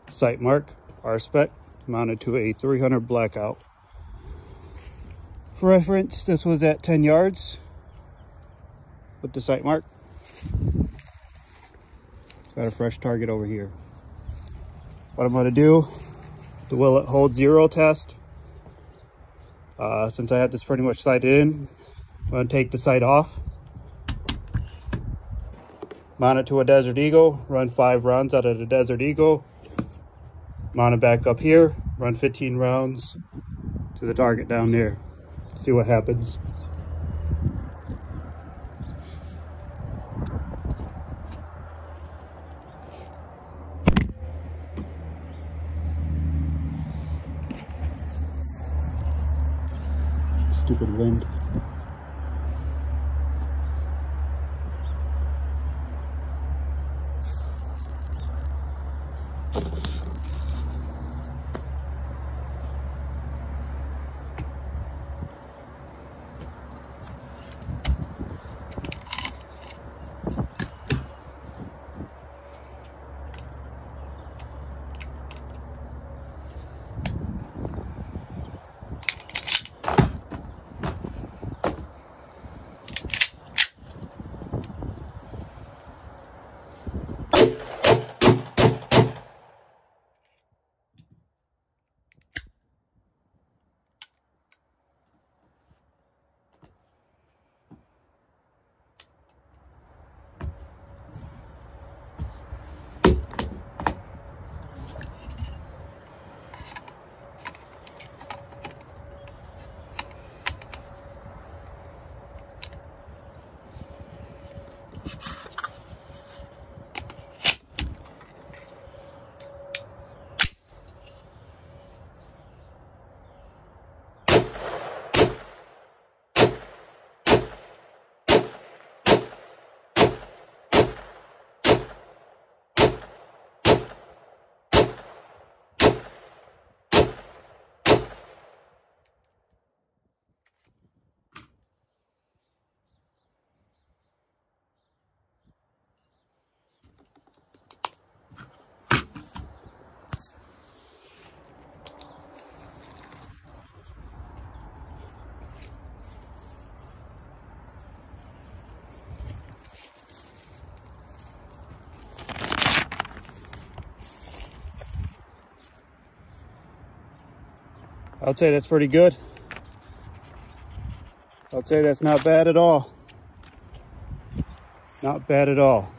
Sightmark R-Spec mounted to a 300 blackout. For reference, this was at 10 yards with the Sightmark. Got a fresh target over here. What I'm going to do, the will it hold zero test. Since I have this pretty much sighted in, I'm going to take the sight off, mount it to a Desert Eagle, run 5 rounds out of the Desert Eagle, mount it back up here, run 15 rounds to the target down there. See what happens. Stupid wind. I'd say that's pretty good. I'd say that's not bad at all. Not bad at all.